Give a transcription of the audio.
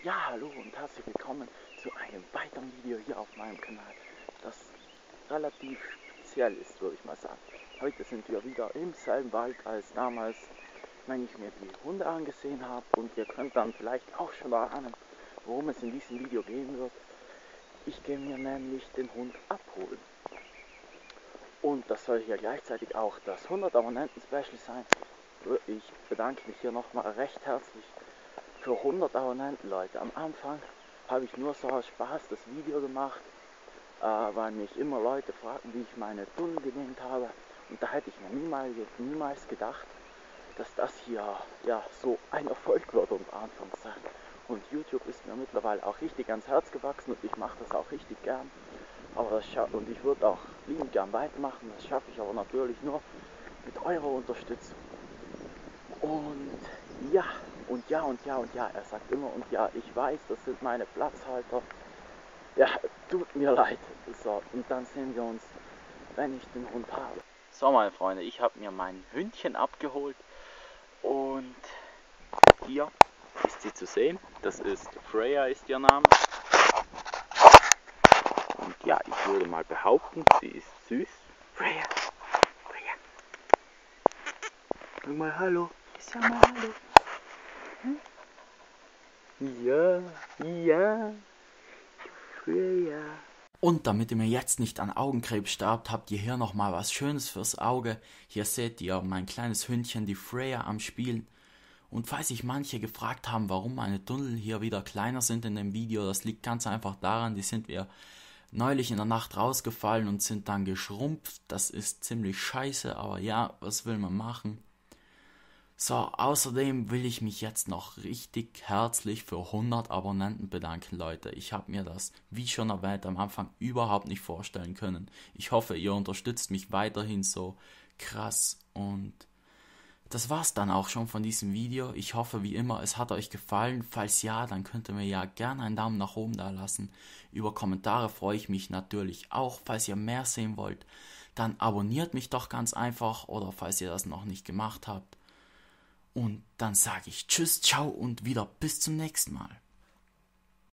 Ja, hallo und herzlich willkommen zu einem weiteren Video hier auf meinem Kanal, das relativ speziell ist, würde ich mal sagen. Heute sind wir wieder im selben Wald als damals, wenn ich mir die Hunde angesehen habe, und ihr könnt dann vielleicht auch schon erahnen, worum es in diesem Video gehen wird. Ich gehe mir nämlich den Hund abholen. Und das soll hier gleichzeitig auch das 100 Abonnenten-Special sein. Ich bedanke mich hier nochmal recht herzlich für 100 Abonnenten, Leute. Am Anfang habe ich nur so aus Spaß das Video gemacht, weil mich immer Leute fragten, wie ich meine Tunnel genäht habe. Und da hätte ich mir niemals gedacht, dass das hier ja so ein Erfolg wird am Anfang sein. Und YouTube ist mir mittlerweile auch richtig ans Herz gewachsen und ich mache das auch richtig gern. Aber und ich würde auch liebend gern weitermachen. Das schaffe ich aber natürlich nur mit eurer Unterstützung. Und ja, und ja, und ja, und ja, er sagt immer und ja, ich weiß, das sind meine Platzhalter. Ja, tut mir leid. So, und dann sehen wir uns, wenn ich den Hund habe. So, meine Freunde, ich habe mir mein Hündchen abgeholt und hier ist sie zu sehen. Das ist Freya, ist ihr Name. Und ja, ich würde mal behaupten, sie ist süß. Freya, Freya. Sag mal hallo. Sag mal hallo. Ja, ja, Freya. Und damit ihr mir jetzt nicht an Augenkrebs sterbt, habt ihr hier nochmal was Schönes fürs Auge. Hier seht ihr mein kleines Hündchen, die Freya, am Spielen. Und falls sich manche gefragt haben, warum meine Tunnel hier wieder kleiner sind in dem Video, das liegt ganz einfach daran, die sind mir neulich in der Nacht rausgefallen und sind dann geschrumpft. Das ist ziemlich scheiße, aber ja, was will man machen? So, außerdem will ich mich jetzt noch richtig herzlich für 100 Abonnenten bedanken, Leute. Ich habe mir das, wie schon erwähnt, am Anfang überhaupt nicht vorstellen können. Ich hoffe, ihr unterstützt mich weiterhin so krass, und das war's dann auch schon von diesem Video. Ich hoffe, wie immer, es hat euch gefallen. Falls ja, dann könnt ihr mir ja gerne einen Daumen nach oben da lassen. Über Kommentare freue ich mich natürlich auch. Falls ihr mehr sehen wollt, dann abonniert mich doch ganz einfach, oder falls ihr das noch nicht gemacht habt. Und dann sage ich Tschüss, ciao und wieder bis zum nächsten Mal.